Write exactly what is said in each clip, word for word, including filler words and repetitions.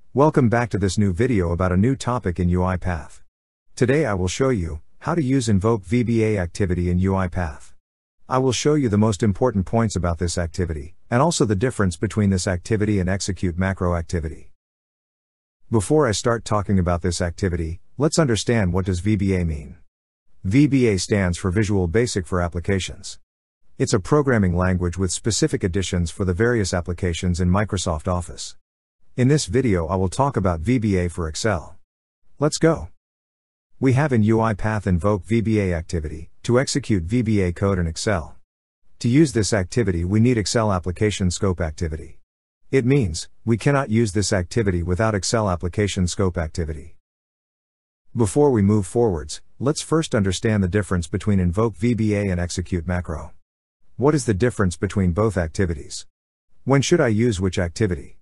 Welcome back to this new video about a new topic in UiPath. Today I will show you how to use Invoke V B A activity in UiPath. I will show you the most important points about this activity, and also the difference between this activity and execute macro activity. Before I start talking about this activity, let's understand what does V B A mean. V B A stands for Visual Basic for Applications. It's a programming language with specific additions for the various applications in Microsoft Office. In this video I will talk about V B A for Excel. Let's go. We have in UiPath Invoke V B A activity, to execute V B A code in Excel. To use this activity we need Excel Application Scope activity. It means, we cannot use this activity without Excel Application Scope activity. Before we move forwards, let's first understand the difference between Invoke V B A and execute macro. What is the difference between both activities? When should I use which activity?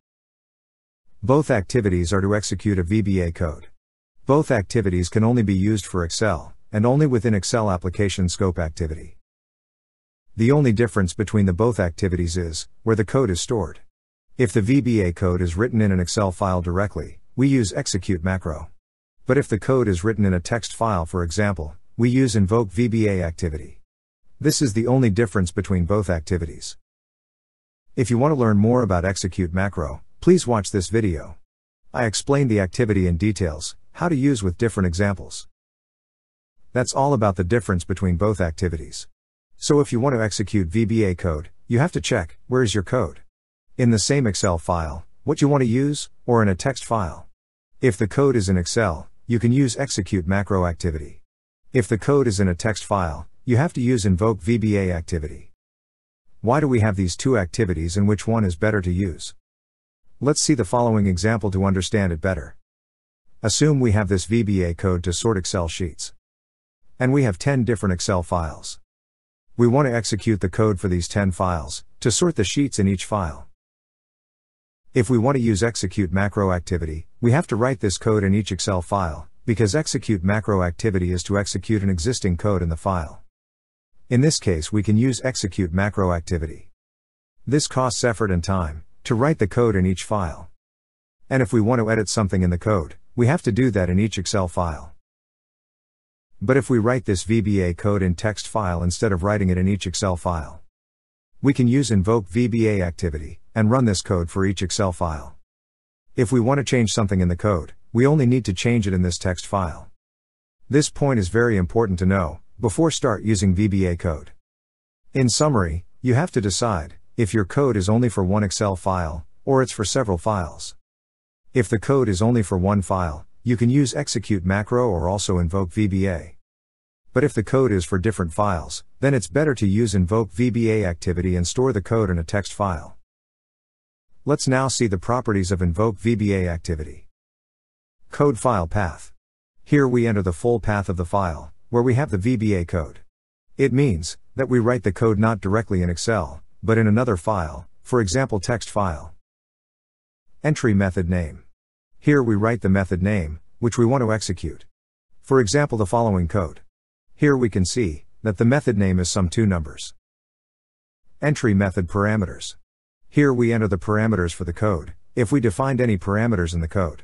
Both activities are to execute a V B A code. Both activities can only be used for Excel, and only within Excel Application Scope activity. The only difference between the both activities is, where the code is stored. If the V B A code is written in an Excel file directly, we use execute macro. But if the code is written in a text file, for example, we use Invoke V B A activity. This is the only difference between both activities. If you want to learn more about execute macro, please watch this video. I explained the activity in details, how to use with different examples. That's all about the difference between both activities. So if you want to execute V B A code, you have to check, where is your code? In the same Excel file, what you want to use, or in a text file. If the code is in Excel, you can use execute macro activity. If the code is in a text file, you have to use Invoke V B A activity. Why do we have these two activities and which one is better to use? Let's see the following example to understand it better. Assume we have this V B A code to sort Excel sheets. And we have ten different Excel files. We want to execute the code for these ten files, to sort the sheets in each file. If we want to use execute macro activity, we have to write this code in each Excel file, because execute macro activity is to execute an existing code in the file. In this case we can use execute macro activity. This costs effort and time, to write the code in each file. And if we want to edit something in the code, we have to do that in each Excel file. But if we write this V B A code in text file instead of writing it in each Excel file, we can use Invoke V B A activity, and run this code for each Excel file. If we want to change something in the code, we only need to change it in this text file. This point is very important to know, before start using V B A code. In summary, you have to decide, if your code is only for one Excel file, or it's for several files. If the code is only for one file, you can use execute macro or also Invoke V B A. But if the code is for different files, then it's better to use Invoke V B A activity and store the code in a text file. Let's now see the properties of Invoke V B A activity. Code file path. Here we enter the full path of the file, where we have the V B A code. It means that we write the code not directly in Excel, but in another file, for example text file. Entry method name. Here we write the method name, which we want to execute. For example the following code. Here we can see, that the method name is sum two numbers. Entry method parameters. Here we enter the parameters for the code, if we defined any parameters in the code.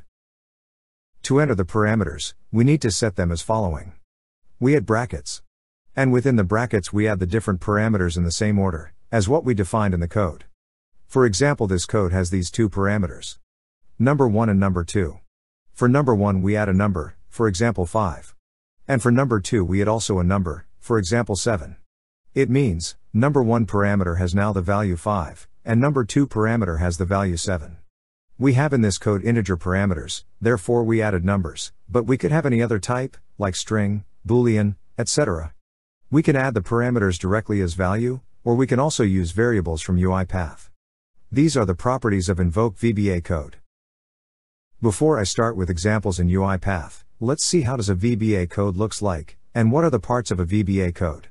To enter the parameters, we need to set them as following. We add brackets. And within the brackets we add the different parameters in the same order, as what we defined in the code. For example this code has these two parameters. Number one and number two. For number one we add a number, for example five. And for number two we add also a number, for example seven. It means, number one parameter has now the value five, and number two parameter has the value seven. We have in this code integer parameters, therefore we added numbers, but we could have any other type, like string, boolean, et cetera. We can add the parameters directly as value, or we can also use variables from UiPath. These are the properties of Invoke V B A code. Before I start with examples in UiPath, let's see how does a V B A code looks like, and what are the parts of a V B A code.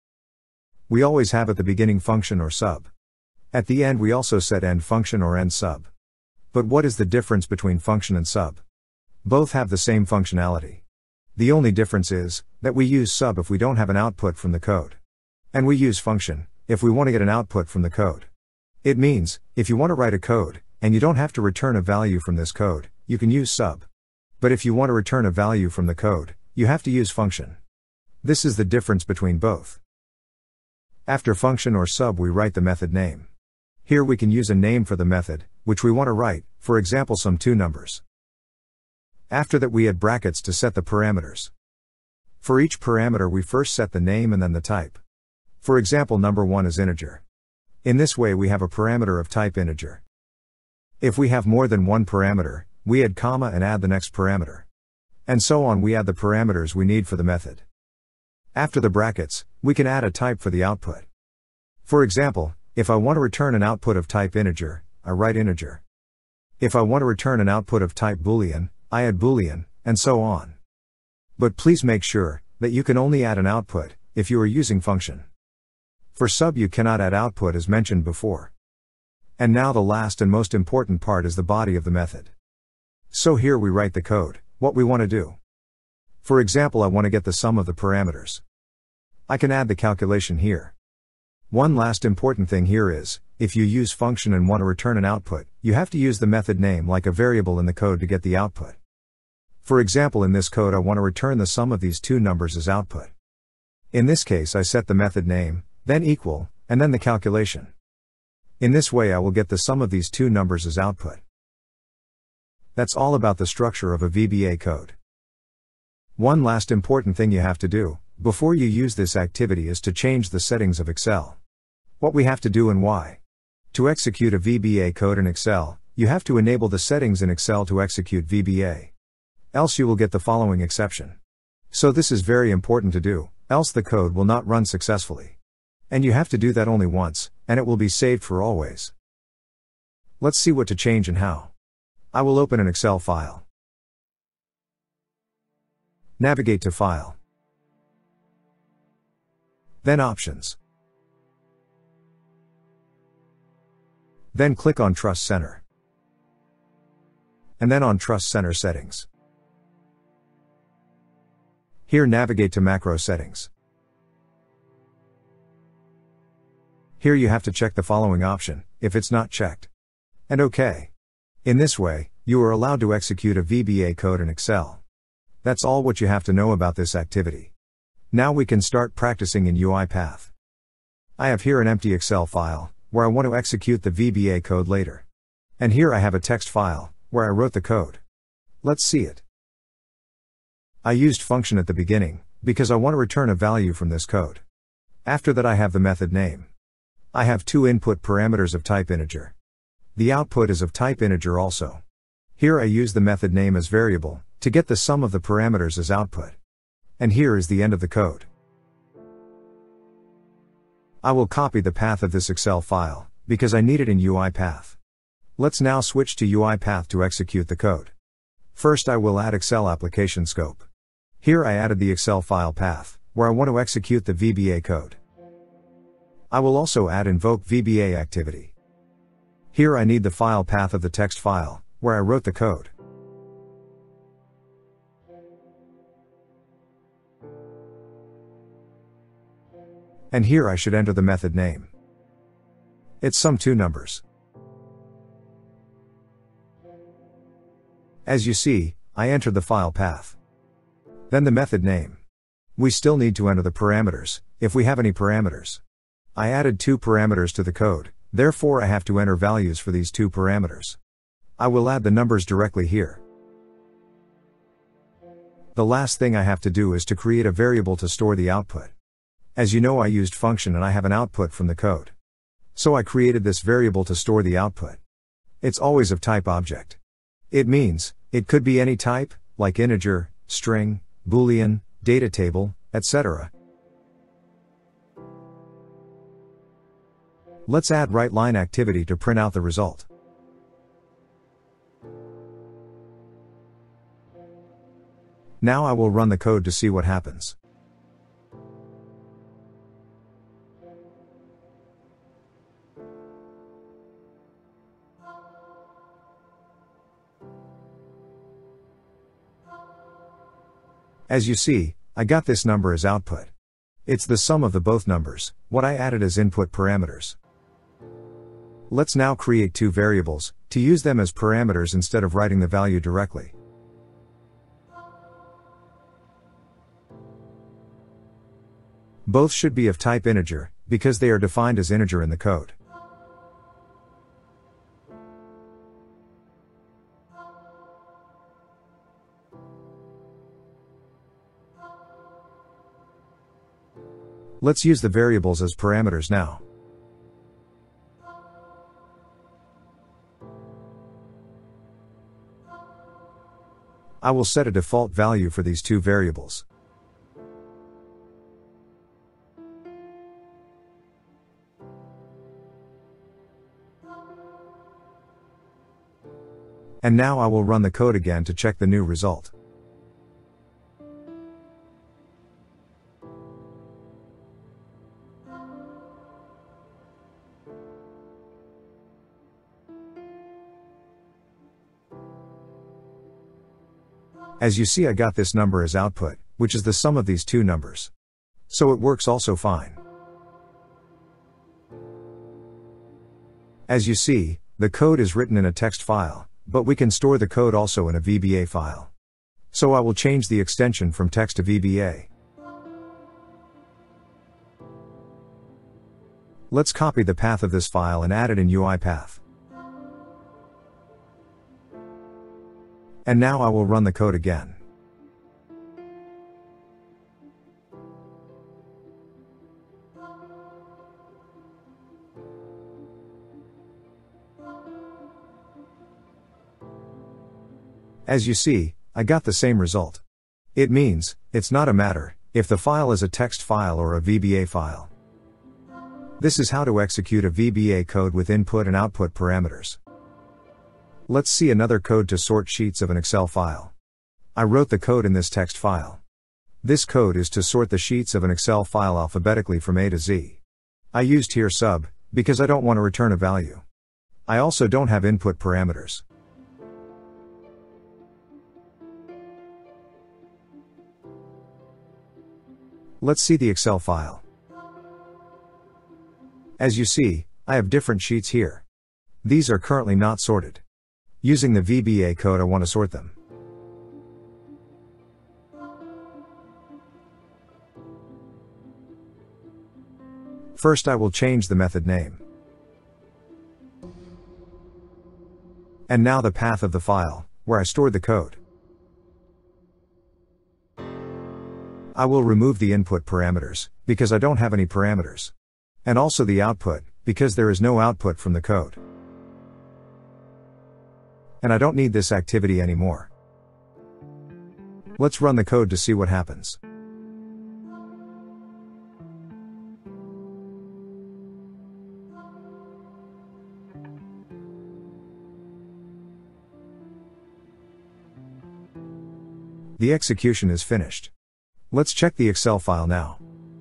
We always have at the beginning function or sub. At the end we also set end function or end sub. But what is the difference between function and sub? Both have the same functionality. The only difference is, that we use sub if we don't have an output from the code. And we use function, if we want to get an output from the code. It means, if you want to write a code, and you don't have to return a value from this code, you can use sub. But if you want to return a value from the code, you have to use function. This is the difference between both. After function or sub we write the method name. Here we can use a name for the method, which we want to write, for example sum two numbers. After that we add brackets to set the parameters. For each parameter we first set the name and then the type. For example number one is integer. In this way we have a parameter of type integer. If we have more than one parameter, we add comma and add the next parameter. And so on we add the parameters we need for the method. After the brackets, we can add a type for the output. For example, if I want to return an output of type integer, I write integer. If I want to return an output of type boolean, I add boolean, and so on. But please make sure that you can only add an output if you are using function. For sub you cannot add output as mentioned before. And now the last and most important part is the body of the method. So here we write the code, what we want to do. For example, I want to get the sum of the parameters. I can add the calculation here. One last important thing here is, if you use function and want to return an output, you have to use the method name like a variable in the code to get the output. For example, in this code I want to return the sum of these two numbers as output. In this case I set the method name, then equal, and then the calculation. In this way I will get the sum of these two numbers as output. That's all about the structure of a V B A code. One last important thing you have to do, before you use this activity is to change the settings of Excel. What we have to do and why. To execute a V B A code in Excel, you have to enable the settings in Excel to execute V B A. Else you will get the following exception. So this is very important to do, else the code will not run successfully. And you have to do that only once, and it will be saved for always. Let's see what to change and how. I will open an Excel file. Navigate to File. Then Options. Then click on Trust Center. And then on Trust Center Settings. Here navigate to Macro Settings. Here you have to check the following option, if it's not checked. And OK. In this way, you are allowed to execute a V B A code in Excel. That's all what you have to know about this activity. Now we can start practicing in UiPath. I have here an empty Excel file, where I want to execute the V B A code later. And here I have a text file, where I wrote the code. Let's see it. I used function at the beginning, because I want to return a value from this code. After that I have the method name. I have two input parameters of type integer. The output is of type integer also. Here I use the method name as variable, to get the sum of the parameters as output. And here is the end of the code. I will copy the path of this Excel file, because I need it in UiPath. Let's now switch to UiPath to execute the code. First I will add Excel application scope. Here I added the Excel file path, where I want to execute the V B A code. I will also add Invoke V B A Activity. Here I need the file path of the text file, where I wrote the code. And here I should enter the method name. It's sum two numbers. As you see, I entered the file path. Then the method name. We still need to enter the parameters, if we have any parameters. I added two parameters to the code, therefore I have to enter values for these two parameters. I will add the numbers directly here. The last thing I have to do is to create a variable to store the output. As you know, I used function and I have an output from the code. So I created this variable to store the output. It's always of type object. It means, it could be any type, like integer, string, boolean, data table, et cetera. Let's add write line activity to print out the result. Now I will run the code to see what happens. As you see, I got this number as output. It's the sum of the both numbers, what I added as input parameters. Let's now create two variables, to use them as parameters instead of writing the value directly. Both should be of type integer, because they are defined as integer in the code. Let's use the variables as parameters now. I will set a default value for these two variables. And now I will run the code again to check the new result. As you see, I got this number as output, which is the sum of these two numbers. So it works also fine. As you see, the code is written in a text file, but we can store the code also in a V B A file. So I will change the extension from text to V B A. Let's copy the path of this file and add it in UiPath. And now I will run the code again. As you see, I got the same result. It means, it's not a matter if the file is a text file or a V B A file. This is how to execute a V B A code with input and output parameters. Let's see another code to sort sheets of an Excel file. I wrote the code in this text file. This code is to sort the sheets of an Excel file alphabetically from A to Z. I used here sub, because I don't want to return a value. I also don't have input parameters. Let's see the Excel file. As you see, I have different sheets here. These are currently not sorted. Using the V B A code, I want to sort them. First, I will change the method name. And now the path of the file, where I stored the code. I will remove the input parameters, because I don't have any parameters. And also the output, because there is no output from the code. And I don't need this activity anymore. Let's run the code to see what happens. The execution is finished. Let's check the Excel file now.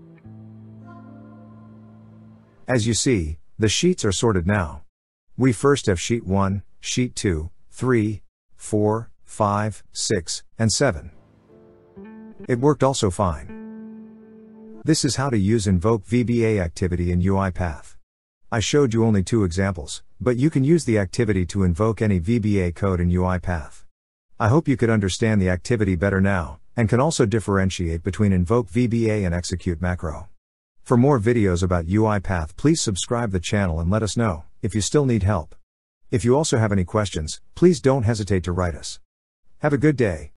As you see, the sheets are sorted now. We first have sheet one, sheet two, three, four, five, six, and seven. It worked also fine. This is how to use Invoke V B A Activity in UiPath. I showed you only two examples, but you can use the activity to invoke any V B A code in UiPath. I hope you could understand the activity better now, and can also differentiate between Invoke V B A and Execute macro. For more videos about UiPath, please subscribe the channel and let us know if you still need help. If you also have any questions, please don't hesitate to write us. Have a good day.